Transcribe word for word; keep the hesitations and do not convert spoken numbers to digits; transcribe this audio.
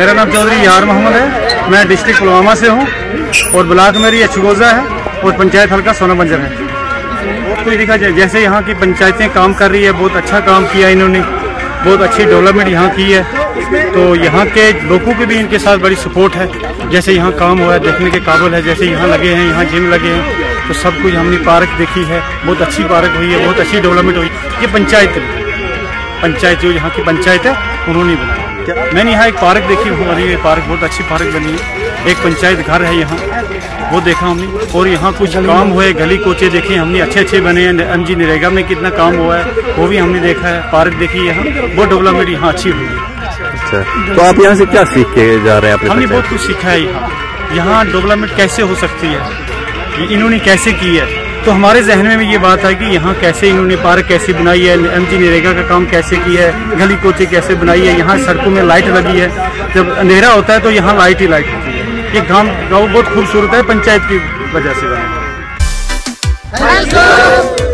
मेरा नाम चौधरी यार मोहम्मद है। मैं डिस्ट्रिक्ट पुलवामा से हूँ और ब्लॉक मेरी अछगोजा है और पंचायत हल्का सोना बंजर है। कोई देखा जाए जैसे यहाँ की पंचायतें काम कर रही है, बहुत अच्छा काम किया इन्होंने, बहुत अच्छी डेवलपमेंट यहाँ की है। तो यहाँ के लोगों की भी इनके साथ बड़ी सपोर्ट है। जैसे यहाँ काम हुआ है देखने के काबिल है, जैसे यहाँ लगे हैं, यहाँ जिम लगे हैं, तो सब कुछ हमने पार्क देखी है, बहुत अच्छी पार्क हुई है, बहुत अच्छी डेवलपमेंट हुई। ये पंचायत पंचायत जो यहाँ की पंचायत है उन्होंने बनाई। मैंने यहाँ एक पार्क देखी हमारी, ये पार्क बहुत अच्छी पार्क बनी है। एक पंचायत घर है यहाँ, वो देखा हमने। और यहाँ कुछ काम हुए, गली कोचे देखे हमने, अच्छे अच्छे बने हैं। एम जी नरेगा में कितना काम हुआ है वो भी हमने देखा है। पार्क देखी यहाँ, बहुत डेवलपमेंट यहाँ अच्छी हुई है। अच्छा, तो आप यहाँ से क्या सीख के जा रहे हैं? हमने बहुत कुछ सीखा है यहाँ यहाँ डेवलपमेंट कैसे हो सकती है, इन्होंने कैसे की है। तो हमारे जहन में भी ये बात है कि यहाँ कैसे इन्होंने पार्क कैसे बनाई है, एम जी नरेगा का काम कैसे किया है, गली कोचे कैसे बनाई है। यहाँ सड़कों में लाइट लगी है, जब अंधेरा होता है तो यहाँ लाइट ही लाइट होती है। ये गाँव गाँव बहुत खूबसूरत है, पंचायत की वजह से बना है।